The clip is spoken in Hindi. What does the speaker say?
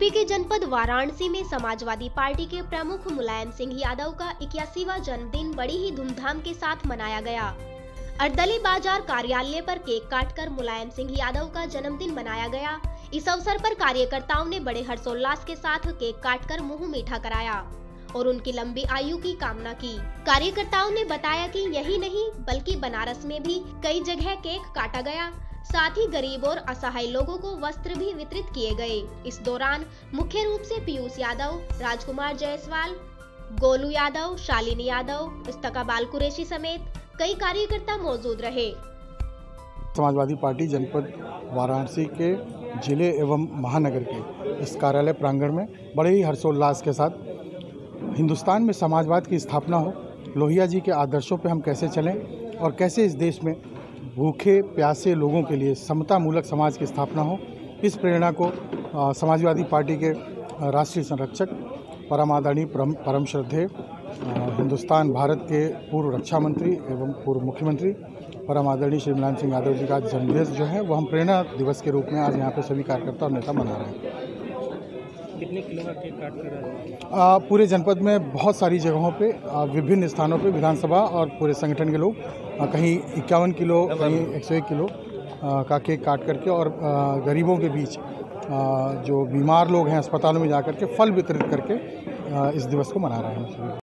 यूपी के जनपद वाराणसी में समाजवादी पार्टी के प्रमुख मुलायम सिंह यादव का 81वां जन्मदिन बड़ी ही धूमधाम के साथ मनाया गया। अर्दली बाजार कार्यालय पर केक काटकर मुलायम सिंह यादव का जन्मदिन मनाया गया। इस अवसर पर कार्यकर्ताओं ने बड़े हर्षोल्लास के साथ केक काटकर मुंह मीठा कराया और उनकी लंबी आयु की कामना की। कार्यकर्ताओं ने बताया कि यही नहीं बल्कि बनारस में भी कई जगह केक काटा गया। साथ ही गरीब और असहाय लोगों को वस्त्र भी वितरित किए गए। इस दौरान मुख्य रूप से पीयूष यादव, राजकुमार जायसवाल, गोलू यादव, शालिनी यादव, इस्तकाबाल कुरैशी समेत कई कार्यकर्ता मौजूद रहे। समाजवादी पार्टी जनपद वाराणसी के जिले एवं महानगर के इस कार्यालय प्रांगण में बड़े ही हर्षोल्लास के साथ हिंदुस्तान में समाजवाद की स्थापना हो, लोहिया जी के आदर्शों पर हम कैसे चलें और कैसे इस देश में भूखे प्यासे लोगों के लिए समता मूलक समाज की स्थापना हो, इस प्रेरणा को समाजवादी पार्टी के राष्ट्रीय संरक्षक परम आदरणीय परम श्रद्धेय हिंदुस्तान भारत के पूर्व रक्षा मंत्री एवं पूर्व मुख्यमंत्री परम आदरणीय श्री मुलायम सिंह यादव जी का जन्मदिवस जो है वो हम प्रेरणा दिवस के रूप में आज यहाँ पे सभी कार्यकर्ता और नेता मना रहे हैं। कितने किलो का केक काट कर पूरे जनपद में बहुत सारी जगहों पे विभिन्न स्थानों पे विधानसभा और पूरे संगठन के लोग कहीं 51 किलो कहीं 101 किलो का केक काट करके और गरीबों के बीच जो बीमार लोग हैं अस्पतालों में जा करके फल वितरित करके इस दिवस को मना रहे हैं।